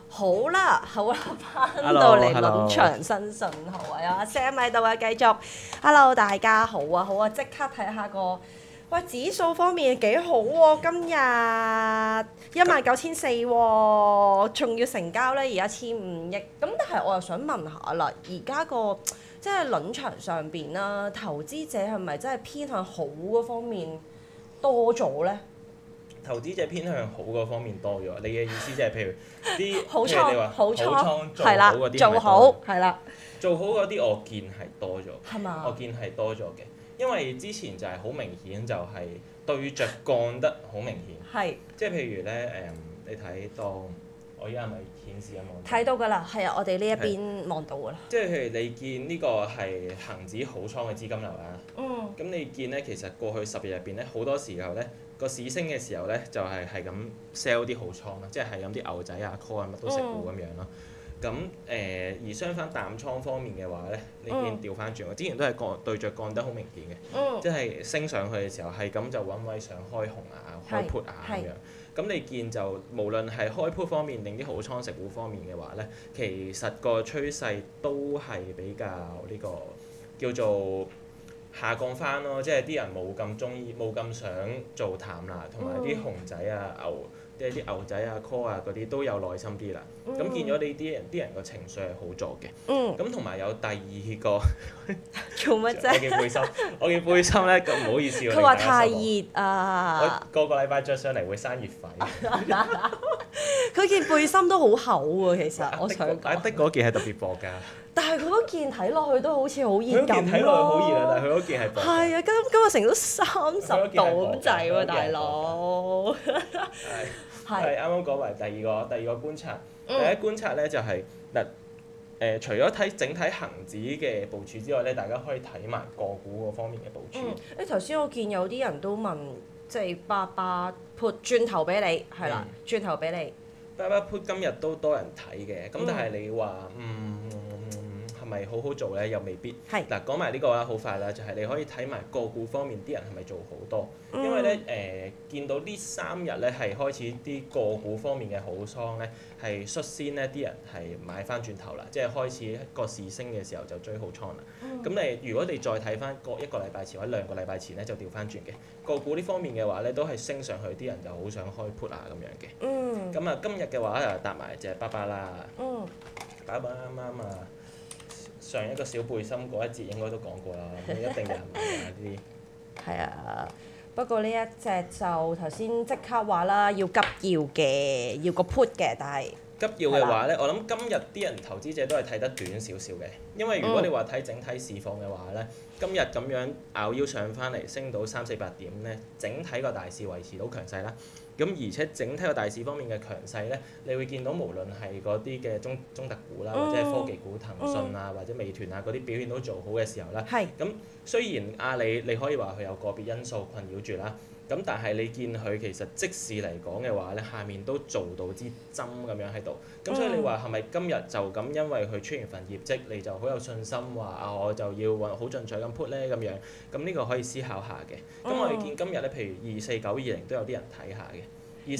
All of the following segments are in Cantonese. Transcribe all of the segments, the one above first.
好啦，翻到嚟倫翔新訊號啊，有阿 Sam 喺度啊，繼續。Hello， 大家好啊，即刻睇下個喂指數方面幾好喎、今日19,400喎，仲要成交咧，而家1,500億。咁但係我又想問下啦，而家個即係倫翔上邊啦，投資者係咪真係偏向好嗰方面多咗咧？ 投資者偏向好嗰方面多咗，你嘅意思即係譬如啲好譬如你話好做好係啦， 嗰啲做好係啦， 做好嗰啲我見係多咗， 係嘛？ 我見係多咗嘅，因為之前就係好明顯就係對着幹得好明顯， 係即係譬如咧你睇當我依家係咪顯示緊我睇到㗎啦，係啊，我哋呢一邊望到㗎啦。 即係譬如你見呢個係恆指好倉嘅資金流啦，咁你見咧其實過去10日入邊咧好多時候咧個市升嘅時候咧就係咁 sell 啲好倉啦，即係咁啲牛仔啊 call 啊乜都食糊咁樣咯。咁而相反淡倉方面嘅話咧，你見調翻轉，我之前都係對着幹得好明顯嘅，即係升上去嘅時候係咁就揾位想開紅啊、開 put 啊咁樣。咁你見就無論係開 put 方面定啲好倉食糊方面嘅話咧，其實個趨勢都係比較呢個叫做下降翻咯，即係啲人冇咁中意，冇咁想做淡啦，同埋啲熊仔啊、即係啲牛仔啊、call 啊嗰啲都有耐心啲啦。咁見咗你啲人個情緒係好咗嘅。咁同埋有第二個做乜啫？ 我件背心咧，咁唔好意思喎。 佢話太熱啊！ 我個禮拜着上嚟會生熱痱。 佢件背心都好厚喎，其實我想講。 的嗰件係特別薄㗎。 但係佢嗰件睇落去都好似好熱咁咯。 佢嗰件睇落去好熱啊，但係佢嗰件係薄。 係啊，今日成都30度咁滯喎，大佬。 係啱啱講埋第二個觀察，第一觀察咧就係除咗睇整體恆指嘅部署之外咧，大家可以睇埋個股嗰方面嘅部署。 誒頭先我見有啲人都問，即係爸爸 put 轉頭俾你，係啦，轉頭俾你。 爸爸 put 今日都多人睇嘅，咁但係你話係咪好好做咧？又未必。嗱，講埋呢個啦，好快啦，就係你可以睇埋個股方面啲人係咪做好多，因為咧見到呢3日咧係開始啲個股方面嘅好倉咧係率先咧啲人係買翻轉頭啦，即係開始個市升嘅時候就追好倉啦。咁如果你再睇翻一個禮拜前或者2個禮拜前咧就調翻轉嘅個股呢方面嘅話咧都係升上去，啲人就好想開 put 啊咁樣嘅。咁今日嘅話就搭埋隻巴巴啦。巴巴啱啱啊！上一個小背心嗰一節應該都講過啦，一定有人買㗎呢啲。 係啊，不過呢一隻就頭先即刻話啦，要急要嘅，要個 put 嘅，但係急要嘅話咧，我諗今日啲人投資者都係睇得短少少嘅，因為如果你話睇整體市況嘅話咧，今日咁樣拗腰上翻嚟，升到300-400點咧，整體個大市維持到強勢啦。咁而且整體個大市方面嘅強勢咧，你會見到無論係嗰啲嘅中特股啦，或者係科技股騰訊啊，或者美團啊嗰啲表現都做好嘅時候啦。咁雖然阿里你可以話佢有個別因素困擾住啦，咁但係你見佢其實即使嚟講嘅話咧，下面都做到支針咁樣喺度。咁所以你話係咪今日就咁因為佢出完份業績，你就好有信心話我就要好進取咁 put 咧咁樣？咁呢個可以思考下嘅。咁我哋見今日咧，譬如24920都有啲人睇下嘅。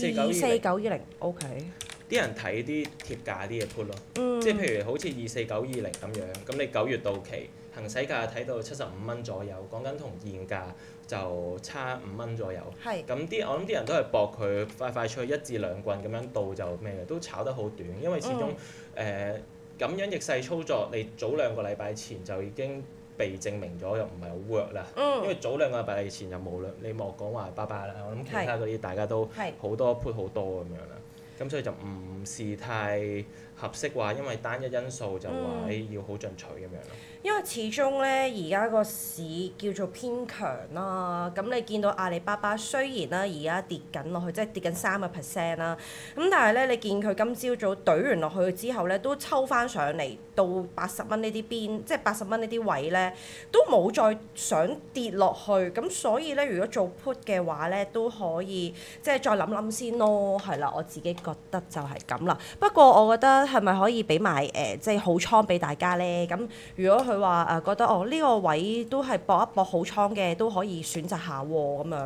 24920 OK。 啲人睇啲貼價啲嘅 put 咯，即係譬如好似24920咁樣，咁你9月到期，行使價睇到75蚊左右，講緊同現價就差5蚊左右。咁我諗啲人都係搏佢快脆1至2棍咁樣到就咩嘅，都炒得好短，因為始終咁樣逆勢操作，你早2個禮拜前就已經被證明咗又唔係好 work 啦，因為早2個禮拜前就無論你莫講話巴巴啦，我諗其他嗰啲大家都好多 put 好多咁樣啦，咁所以就唔是太合適話，因為單一因素就話要好進取咁樣咯。 因為始終咧，而家個市叫做偏強啦。咁你見到阿里巴巴雖然啦，而家跌緊落去，即係跌緊3%啦。咁但係咧，你見佢今朝早懟完落去之後咧，都抽翻上嚟到80蚊呢啲邊，即係80蚊呢啲位咧，都冇再想跌落去。咁所以咧，如果做 put 嘅話咧，都可以即係再諗諗先咯。係啦，我自己覺得就係咁啦。不過我覺得係咪可以俾埋即係好倉俾大家咧？咁如果佢話覺得呢個位都係搏一搏好倉嘅，都可以選擇下喎咁樣。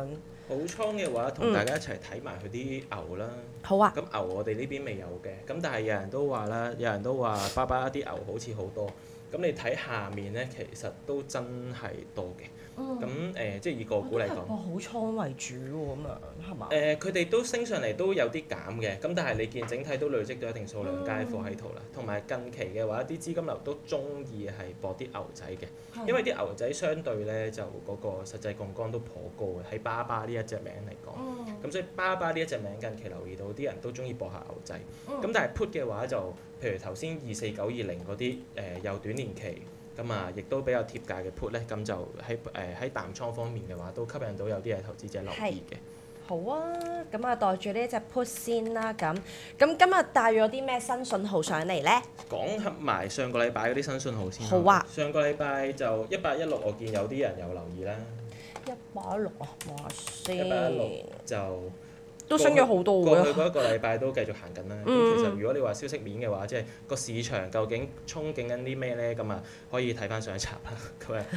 好倉嘅話，同大家一齊睇埋佢啲牛啦。 好啊。 咁牛我哋呢邊未有嘅，咁但係有人都話啦，有人都話爸爸啲牛好似好多。咁你睇下面咧，其實都真係多嘅。咁即係以個股嚟講， 好倉為主喎，咁樣係嘛？ 佢哋都升上嚟都有啲減嘅，咁但係你見整體都累積到一定數量街貨喺度啦。同埋近期嘅話，啲資金流都中意係博啲牛仔嘅，因為啲牛仔相對咧就嗰個實際槓桿都頗高嘅，喺巴巴呢一隻名嚟講。咁所以巴巴呢一隻名近期留意到啲人都中意博下牛仔。咁但係 put 嘅話就，譬如頭先24920嗰啲又短年期。咁啊，亦都比較貼價嘅 put 咧，咁就喺淡倉方面嘅話，都吸引到有啲嘅投資者留意嘅。 好啊，咁啊袋住呢一隻 put 先啦，咁今日帶咗啲咩新訊號上嚟咧？ 講埋上個禮拜嗰啲新訊號先。 好啊。 上個禮拜就1816，我見有啲人有留意啦。 116啊，哇先。 116就。 都升咗好多喎。 過去嗰一個禮拜都繼續行緊啦。咁其實如果你話消息面嘅話，即係個市場究竟憧憬緊啲咩咧？咁啊可以睇翻上一集啦。咁啊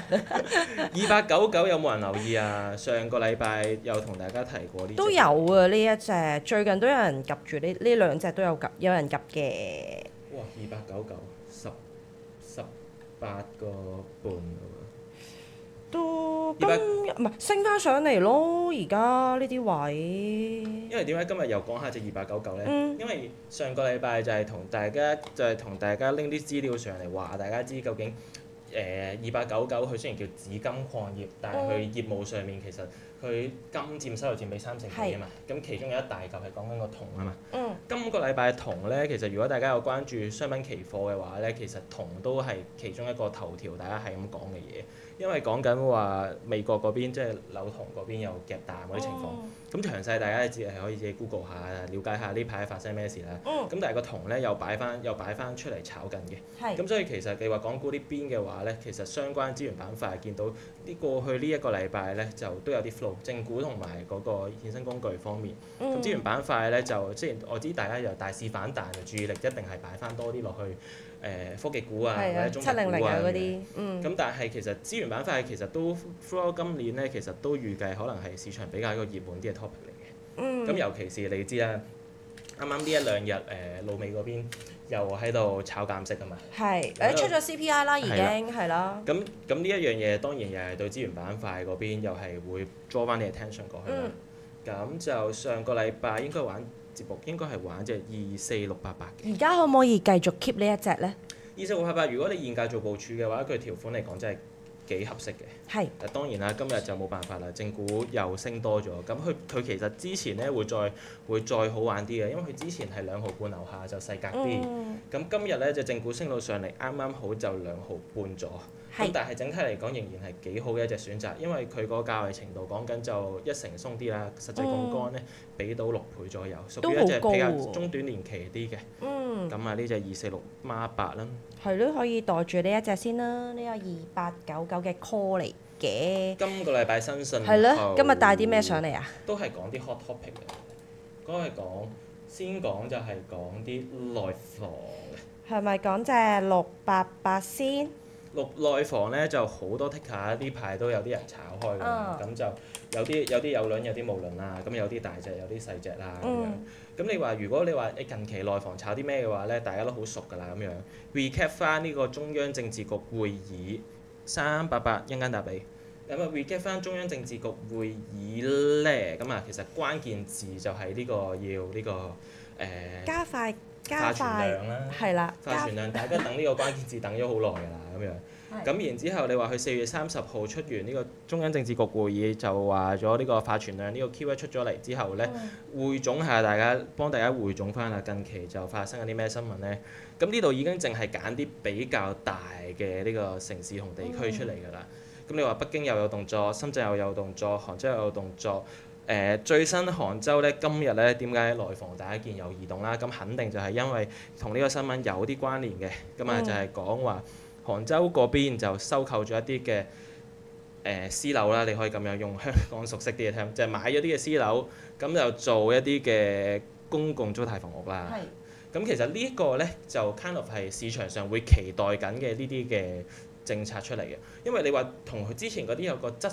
2899有冇人留意啊？上個禮拜有同大家提過呢隻。 都有啊，呢一隻最近都有人及住呢兩隻都有人及嘅。 哇！2899 18個半喎。 都唔係升翻上嚟咯，而家呢啲位。 因為點解今日又講下隻2899咧？因為上個禮拜就係同大家拎啲資料上嚟話，大家知究竟2899佢雖然叫紫金礦業，但係佢業務上面其實佢金佔收入佔比3成幾啊嘛。咁其中有一大嚿係講緊個銅啊嘛。今個禮拜銅咧，其實如果大家有關注商品期貨嘅話咧，其實銅都係其中一個頭條，大家係咁講嘅嘢。因為講緊話美國嗰邊即係紐銅嗰邊有夾淡嗰啲情況，咁詳細大家係可以自己 Google 下，了解下呢排發生咩事啦。咁但係個銅咧又擺翻出嚟炒緊嘅。咁所以其實你話港股呢邊嘅話咧，其實相關資源板塊見到啲過去呢一個禮拜咧就都有啲 flow，正股同埋嗰個衍生工具方面。咁資源板塊咧就即係我知大家由大市反彈，注意力一定係擺翻多啲落去。科技股啊，或者中特股啊嗰啲，咁但係其實資源板塊其實都 through 今年咧，其實都預計可能係市場比較一個熱門啲嘅 topic 嚟嘅。咁尤其是你知啦，啱啱呢一兩日老美嗰邊又喺度炒減息啊嘛。係， 出咗 CPI 啦，已經係啦。 咁呢一樣嘢當然又係對資源板塊嗰邊又係會 draw 翻啲 attention 過去啦。咁就上個禮拜應該玩。節目應該係玩隻24688嘅。 而家可唔可以繼續 keep 呢一隻咧 ？24688，如果你現價做部署嘅話，佢條款嚟講真係幾合適嘅。係。當然啦，今日就冇辦法啦，正股又升多咗。咁佢其實之前咧會再好玩啲嘅，因為佢之前係2毫半樓下就細格啲。咁今日咧就正股升到上嚟，啱啱好就2毫半咗。咁但係整體嚟講仍然係幾好嘅一隻選擇，因為佢個價位程度講緊就1成鬆啲啦，實際槓桿咧俾到6倍左右，屬於一隻比較中短年期啲嘅。咁啊呢隻24688啦。係咯，可以袋住呢一隻先啦，呢個2899嘅 call 嚟嘅。 今個禮拜新訊係咯，今日帶啲咩上嚟啊？ 都係講啲 hot topic 嘅，嗰係先講就係講啲內房嘅。 係咪講隻688先？ 內房咧就好多 ticker，呢排都有啲人炒開㗎，咁就有啲有輪有啲冇輪啦，咁有啲大隻有啲細隻啦咁樣。咁你話如果你話你近期內房炒啲咩嘅話咧，大家都好熟㗎啦咁樣。recap 翻呢個中央政治局會議388一間答你。咁啊 recap 翻中央政治局會議咧，咁啊其實關鍵字就係呢個要呢個加快。 化存量啦， 係啦， 化存量大家等呢個關鍵字等咗好耐㗎啦，咁樣。咁然之後你話佢4月30號出完呢個中央政治局會議，就話咗呢個化存量呢個 keyword 出咗嚟之後咧，匯總下幫大家匯總翻啦，近期就發生緊啲咩新聞咧？咁呢度已經淨係揀啲比較大嘅呢個城市同地區出嚟㗎啦。咁你話北京又有動作，深圳又有動作，杭州又有動作。最新杭州咧，今日咧點解內房大家見有異動啦？咁肯定就係因為同呢個新聞有啲關聯嘅，咁啊就係講話杭州嗰邊就收購咗一啲嘅私樓啦，你可以咁樣用香港熟悉啲嘅聽，就係買咗啲嘅私樓，咁就做一啲嘅公共租賃房屋啦。咁其實呢一個咧就 kind of 係市場上會期待緊嘅呢啲嘅政策出嚟嘅，因為你話同佢之前嗰啲有個質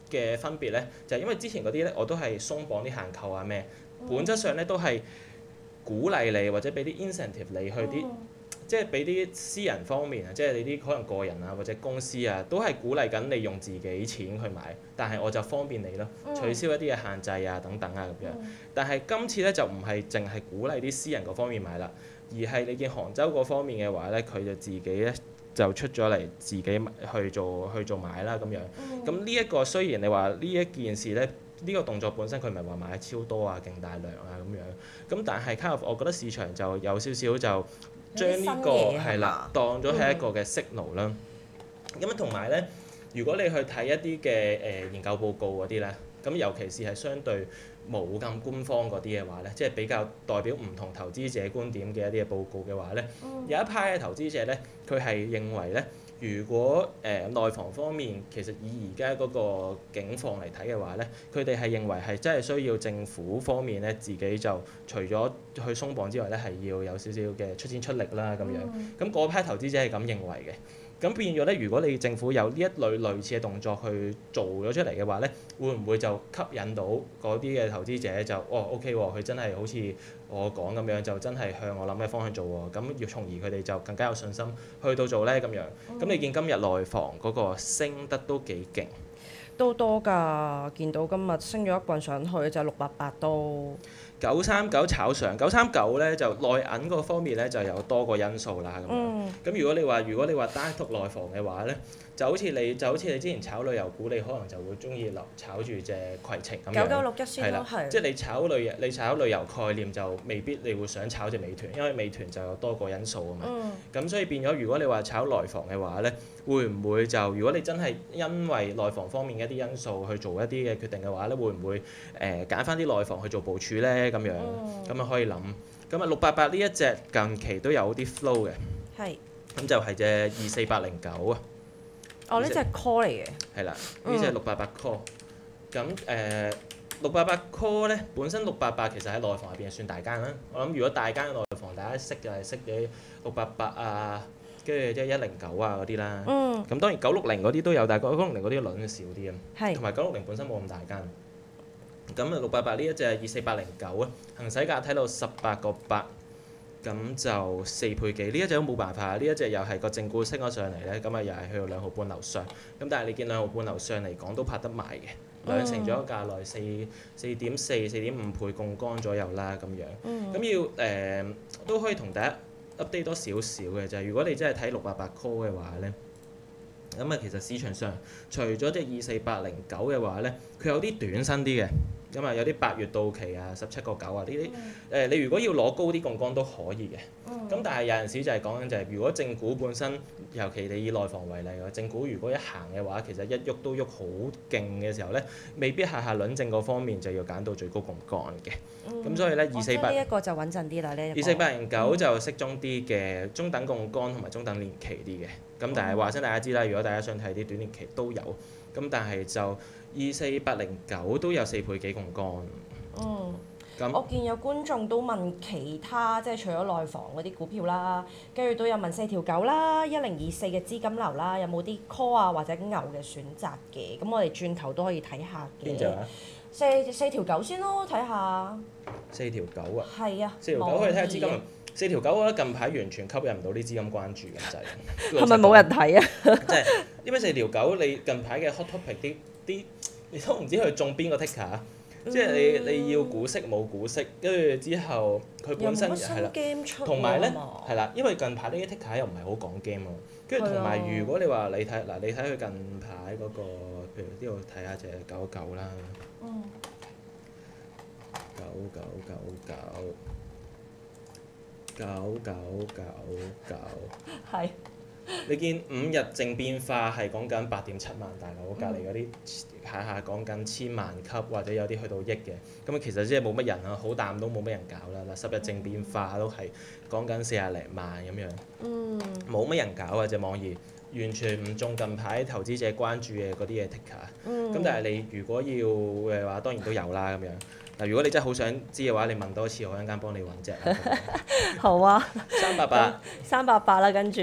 嘅分別咧，就係因為之前嗰啲咧我都係鬆綁啲限購啊咩，本質上咧都係鼓勵你或者俾啲 incentive 你去啲。即係俾啲私人方面啊，即係你啲可能個人啊或者公司啊，都係鼓勵緊你用自己錢去買，但係我就方便你咯，取消一啲嘅限制啊等等啊咁樣。但係今次咧就唔係淨係鼓勵啲私人嗰方面買啦，而係你見杭州嗰方面嘅話咧，佢就自己咧就出咗嚟自己去做買啦咁樣。咁呢一個雖然你話呢一件事咧。呢個動作本身佢唔係話買超多啊、勁大量啊咁樣，咁但係 kind of 我覺得市場就有少少就將呢個係啦當咗係一個嘅 signal 啦。咁同埋咧，如果你去睇一啲嘅研究報告嗰啲咧，咁尤其是係相對冇咁官方嗰啲嘅話咧，即係比較代表唔同投資者觀點嘅一啲嘅報告嘅話咧，有一派嘅投資者咧，佢係認為咧。如果內房方面其實以而家嗰個境況嚟睇嘅話咧，佢哋係認為係真係需要政府方面咧自己就除咗去鬆綁之外咧，係要有少少嘅出錢出力啦咁樣。咁嗰批投資者係咁認為嘅。咁變咗咧，如果你政府有呢一類似嘅動作去做咗出嚟嘅話咧，會唔會就吸引到嗰啲嘅投資者就OK 喎，佢真係好似我講咁樣，就真係向我諗嘅方向做喎，咁要從而佢哋就更加有信心去到做咧咁樣。咁你見今日內房嗰個升得都幾勁， 都多㗎，見到今日升咗一棍上去就688都。 939炒上939咧就內銀嗰方面咧就有多個因素啦咁樣。咁如果你話單獨內房嘅話咧，就好似你之前炒旅遊股，你可能就會中意炒住隻攜程咁樣。 9961先咯，係。 即係你炒旅遊概念就未必你會想炒隻美團，因為美團就有多個因素啊嘛。咁所以變咗，如果你話炒內房嘅話咧，會唔會就如果你真係因為內房方面嘅一啲因素去做一啲嘅決定嘅話咧，會唔會揀翻啲內房去做部署咧？咁樣咁啊可以諗。咁啊688呢一隻近期都有啲 flow 嘅。係。咁就係隻24809啊。 哦，呢隻 call 嚟嘅。係啦，呢隻688 call。咁688 call 咧，本身688其實喺內房入邊係算大間啦。我諗如果大間嘅內房，大家識就係識啲688啊，跟住即係109啊嗰啲啦。咁當然960嗰啲都有，但係960嗰啲輪少啲啊。同埋960本身冇咁大間。咁啊688呢一隻24809啊，行使價睇到18個8。咁就4倍幾，呢一隻都冇辦法，呢一隻又係個正股升咗上嚟咧，咁啊又係去到2毫半樓上，咁但係你見2毫半樓上嚟講都拍得埋嘅，2成咗價內4.5倍槓桿左右啦咁樣，咁要都可以同大家 update 多少少嘅就係，如果你真係睇688 call 嘅話咧，咁啊其實市場上除咗隻24809嘅話咧，佢有啲短身啲嘅。咁啊有啲8月到期啊，17個9啊呢啲你如果要攞高啲槓桿都可以嘅。咁但係有陣時就係講緊就係，如果正股本身，尤其你以內房為例喎，正股如果一行嘅話，其實一喐都喐好勁嘅時候咧，未必下輪證嗰方面就要揀到最高槓桿嘅。咁所以咧248 呢一個就穩陣啲啦，呢一個。 24809就適中啲嘅，中等槓桿同埋中等年期啲嘅。咁但係話聲大家知啦，如果大家想睇啲短年期都有，咁但係就24809都有4倍幾槓桿。 我見有觀眾都問其他，即係除咗內房嗰啲股票啦，跟住都有問4條9啦、1024嘅資金流啦，有冇啲 call 啊或者牛嘅選擇嘅？咁我哋轉頭都可以睇下嘅。 邊隻啊 ？4條9先咯，睇下。 4條9啊？ 係啊。 4條9可以睇下資金流。4條9我覺得近排完全吸引唔到啲資金關注咁滯。 係咪冇人睇啊？ 即係因為4條9你近排嘅 hot topic 啲你都唔知佢中邊個 ticker。即係你要股息冇股息，跟住之後佢本身係啦，同埋咧係啦，因為近排呢啲 ticker 又唔係好講 game 喎，跟住同埋如果你話你睇佢近排嗰個，譬如呢度睇下隻99啦，9999 係。 你見5日淨變化係講緊8.7萬大佬，隔離嗰啲下講緊1000萬級或者有啲去到億嘅，咁其實即係冇乜人啊，好淡都冇乜人搞啦。嗱10日淨變化都係講緊40零萬咁樣，冇乜人搞啊隻網頁，完全唔中近排投資者關注嘅嗰啲嘢 ticker。咁但係你如果要嘅話，當然都有啦咁樣。 嗱，如果你真係好想知嘅話，你問多次，我一陣間幫你揾隻啦。 好啊。 388 啦，跟住。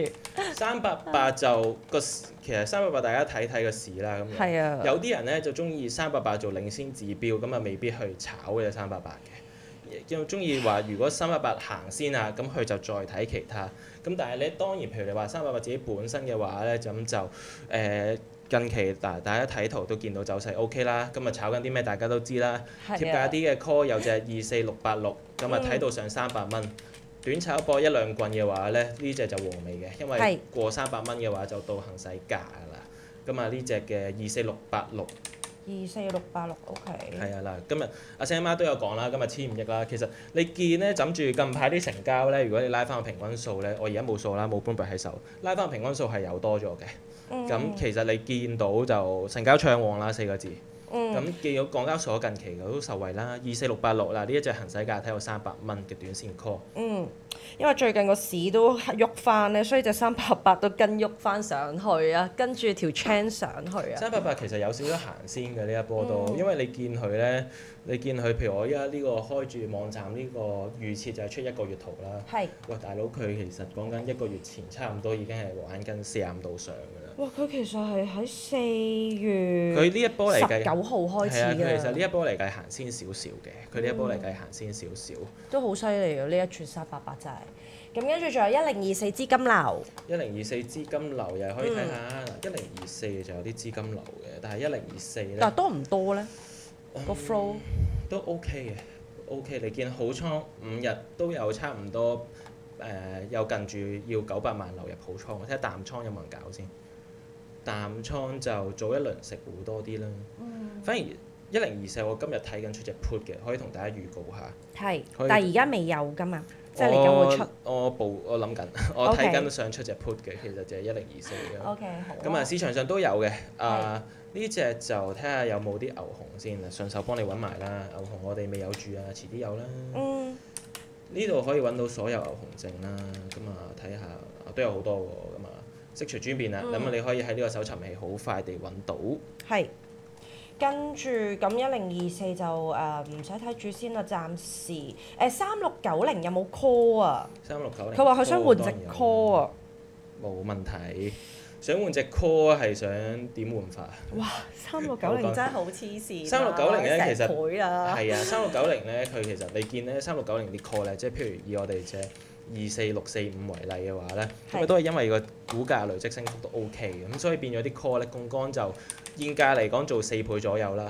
388就其實388大家睇睇個市啦，咁係啊。 有啲人咧就中意388做領先指標，咁啊未必去炒嘅388嘅，又中意話如果388行先啊，咁佢就再睇其他。咁但係咧當然，譬如你話388自己本身嘅話咧，咁就近期大家睇圖都見到走勢 OK 啦。今日炒緊啲咩大家都知啦，貼價啲嘅 call 有隻24686，咁啊睇到上300蚊。短炒博一兩棍嘅話咧，呢隻就和味嘅，因為過300蚊嘅話就到行使價㗎啦。咁啊呢隻嘅24686。 24686 OK。 係啊嗱，今日阿 Sam 媽都有講啦，今日1500億啦。其實你見咧，枕住近排啲成交咧，如果你拉翻個平均數咧，我而家冇數啦，冇 Bloomberg 喺手，拉翻個平均數係有多咗嘅。咁其實你見到就成交暢旺啦4個字。咁見到港交所近期都受惠啦，24686啦，呢一隻行使價睇到300蚊嘅短線 call。 因為最近個市都喐翻咧，所以隻388都跟喐翻上去啊，跟住條 chain 上去啊。 388其實有少少行先嘅呢一波都，因為你見佢咧，譬如我依家呢個開住網站呢個預設就係出1個月圖啦。 係。 喂，大佬佢其實講緊1個月前差唔多已經係玩緊45度上㗎啦。 哇！佢其實係喺4月佢呢一波嚟計 19號開始嘅。 佢其實呢一波嚟計行先少少嘅，佢呢一波嚟計行先少少。 都好犀利啊！呢一串388真係。咁跟住仲有1024資金流。 1024資金流又可以睇下，1024就有啲資金流嘅，但係1024咧。 但係多唔多咧？個 flow 都 OK 嘅，OK。你見好倉5日都有差唔多有近住要900萬流入好倉，睇下淡倉有冇人搞先。淡倉就早一輪食糊多啲啦。反而1024我今日睇緊出隻 put 嘅，可以同大家預告下。係。但係而家未有㗎嘛？即係嚟緊會出。我諗緊，我睇緊想出隻 put 嘅，其實就係1024嘅。 OK 好。 咁啊，市場上都有嘅。呢隻就睇下有冇啲牛熊先啊，順手幫你揾埋啦。牛熊我哋未有住啊，遲啲有啦。呢度可以揾到所有牛熊證啦。咁啊，睇下都有好多喎。咁啊，悉隨尊便啦。咁你可以喺呢個搜尋器好快地揾到。係。 跟住咁1024就唔使睇住先啦，暫時3690有冇 call 啊 ？3690。 佢話佢想換隻 call 啊。 冇問題，想換隻 call 係想點換法？ 哇！3690真係好黐線。 3690咧其實倍啦。 係啊，3690咧佢其實你見咧3690啲 call 咧，即係譬如以我哋隻24645為例嘅話咧，咁都係因為個股價累積升幅都 OK 嘅，咁所以變咗啲 call 咧槓桿就現價嚟講做4倍左右啦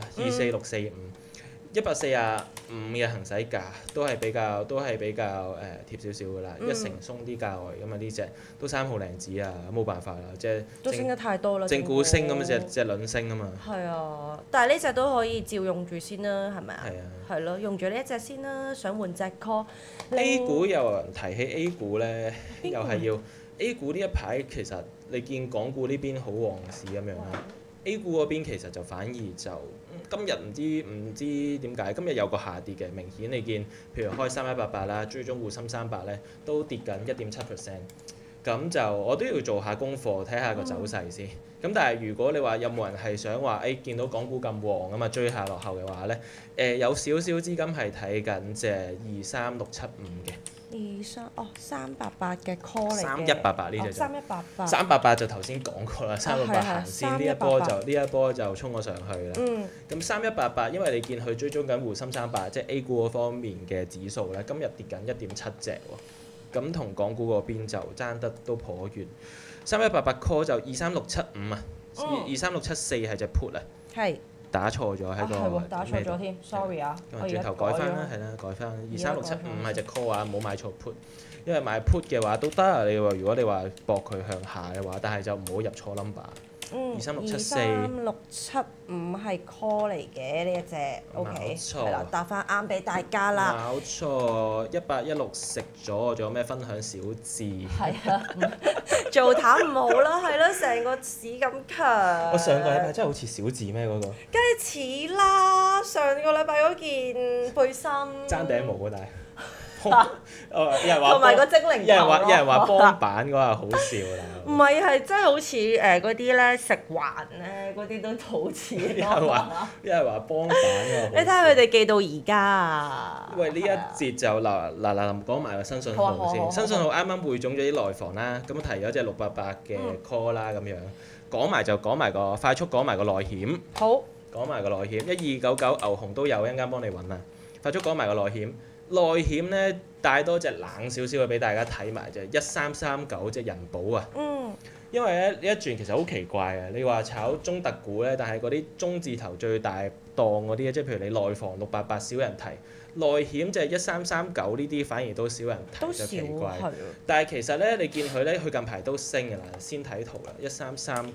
，24645。145嘅行使價都係比較貼少少㗎啦，一成鬆啲價位咁啊，呢隻都3毫零紙啊，冇辦法啦，即係都升得太多啦， 正股升咁隻輪升啊嘛。係啊，但係呢隻都可以照用住先啦，係咪啊？ 係啊。 係咯，用住呢一隻先啦，想換隻 call。 A 股又有人提起 A 股咧，又係要 A 股呢一排其實你見港股呢邊好旺市咁樣啦。A 股嗰邊其實就反而就今日唔知點解，今日有個下跌嘅，明顯你見譬如開3188啦，追蹤滬深300咧都跌緊1.7%，咁就我都要做下功課睇下個走勢先。咁但係如果你話有冇人係想話見到港股咁旺咁啊追下落後嘅話咧，有少少資金係睇緊隻23675嘅。388 嘅 call 嚟嘅。 3188呢隻就。 3188。 388就頭先講過啦，388行先，呢一波就衝咗上去啦。咁3188，因為你見佢追蹤緊滬深300，即係 A 股嗰方面嘅指數咧，今日跌緊1.7隻喎。咁同港股嗰邊就爭得都頗遠。3188 call 就23675啊，23674係隻 put 啊。係。打錯咗喺個。係喎， 打錯咗添，sorry 啊。 轉頭改翻啦，係啦，改翻。23675係隻 call 啊，唔好買錯 put。因為買 put 嘅話都得啊，你話如果你話搏佢向下嘅話，但係就唔好入錯 number。23674。 23675係 call 嚟嘅呢一隻 ，OK。係啦，答翻啱俾大家啦。 冇錯，1816食咗，仲有咩分享小字？ 係啊，做淡唔好啦，係咯，成個市咁強。 我上個禮拜真係好似小字咩嗰個？ 梗係似啦，上個禮拜嗰件背心。 爭頂帽啊，但係。 有人話同埋個精靈有人話頭咯有人話幫板嗰下好笑啦。 唔係係真係好似嗰啲咧食環咧嗰啲都好似有人話幫板嗰個。 你睇下佢哋記到而家啊！ 喂，呢一節就嗱講埋個新信號先。新信號啱啱匯總咗啲內房啦，咁提咗隻688嘅 call 啦咁樣。講埋就講埋個快速講埋個內險。 好。 講埋個內險，1299牛熊都有，一陣間幫你揾啦。快速講埋個內險，內險咧帶多隻冷少少嘅俾大家睇埋啫，1339隻人保啊。因為咧呢一轉其實好奇怪啊！你話炒中特股咧，但係嗰啲中字頭最大檔嗰啲即係譬如你內房688少人提，內險就係1339呢啲反而都少人提，就奇怪。但係其實咧，你見佢咧，佢近排都升㗎啦。先睇圖啦，1339。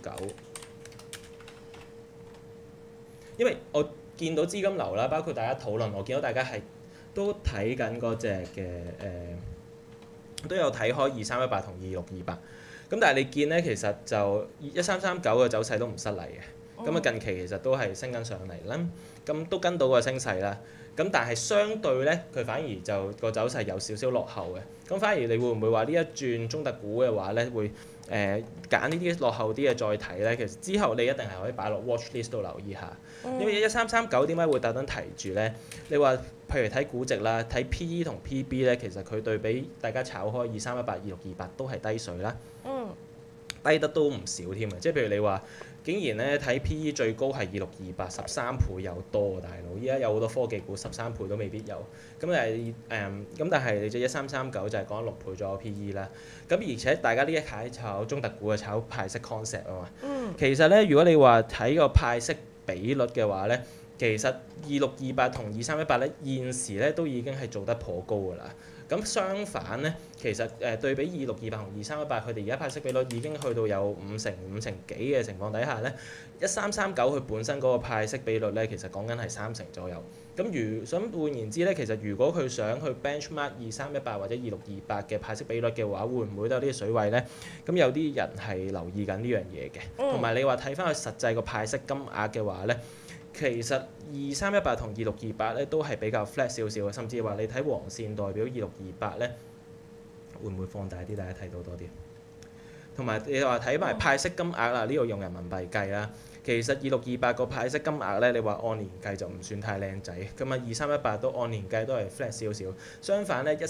因為我見到資金流啦，包括大家討論，我見到大家係都睇緊嗰隻嘅都有睇開2318同2628。咁但係你見咧，其實就1339嘅走勢都唔失禮嘅。咁啊近期其實都係升緊上嚟啦，咁都跟到個升勢啦。咁但係相對咧，佢反而就個走勢有少少落後嘅。咁反而你會唔會話呢一轉中特股嘅話咧，會揀呢啲落後啲嘅再睇咧？其實之後你一定係可以擺落 watch list 度留意下。因為1339點解會特登提住咧？你話譬如睇估值啦，睇 PE 同 PB 咧，其實佢對比大家炒開2318、2628都係低水啦。低得都唔少添嘅，即係譬如你話，竟然咧睇 P/E 最高係2628 13倍有多啊，大佬！依家有好多科技股13倍都未必有，咁但係你隻1339就係講6倍左右 P/E 啦。咁而且大家呢一排炒中特股係炒派息 concept 啊嘛。其實咧，如果你話睇個派息比率嘅話咧，其實2628同2318咧現時咧都已經係做得頗高㗎啦。咁相反咧，其實對比2628同2318，佢哋而家派息比率已經去到有5成幾嘅情況底下咧，1339佢本身嗰個派息比率咧，其實講緊係3成左右。咁換言之咧，其實如果佢想去 benchmark 2318或者2628嘅派息比率嘅話，會唔會都有啲水位咧？咁有啲人係留意緊呢樣嘢嘅，同埋你話睇翻佢實際個派息金額嘅話咧。其實2318同2628咧都係比較 flat 少少嘅，甚至話你睇黃線代表2628咧，會唔會放大啲？大家睇到多啲。同埋你話睇埋派息金額啦，呢度用人民幣計啦。其實2628個派息金額咧，你話按年計就唔算太靚仔，咁啊2318都按年計都係 flat 少少。相反咧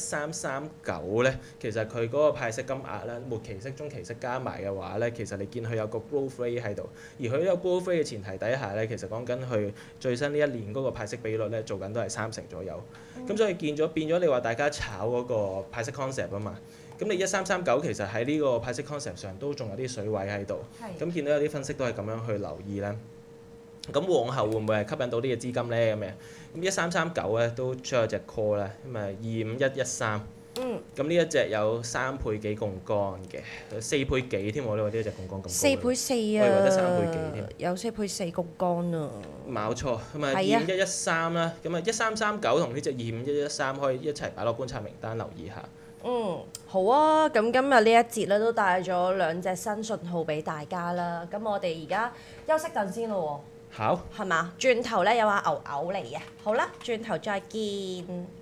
1339咧，其實佢嗰個派息金額咧，末期息、中期息加埋嘅話咧，其實你見佢有個 growth rate 喺度，而佢呢個 growth rate 嘅前提底下咧，其實講緊佢最新呢一年嗰個派息比率咧，做緊都係3成左右。咁所以變咗你話大家炒嗰個派息 concept 啊嘛。咁你1339其實喺呢個派息 concept 上都仲有啲水位喺度，咁見到有啲分析都係咁樣去留意啦。咁往後會唔會係吸引到呢個資金咧？咁1339咧都出咗隻 call 啦，咁啊25113。咁呢一隻有3倍幾槓桿嘅，4倍幾添喎？呢隻槓桿咁高。 4倍4啊！ 我以為得3倍幾添。 有4倍4槓桿啊！ 冇錯，咁啊25113啦，咁啊1339同呢隻25113可以一齊擺落觀察名單留意下。 好啊！咁今日呢一節咧都帶咗2隻新信號俾大家啦。咁我哋而家休息陣先咯喎。 好。 係嘛？轉頭咧有阿牛牛嚟嘅。好啦，轉頭再見。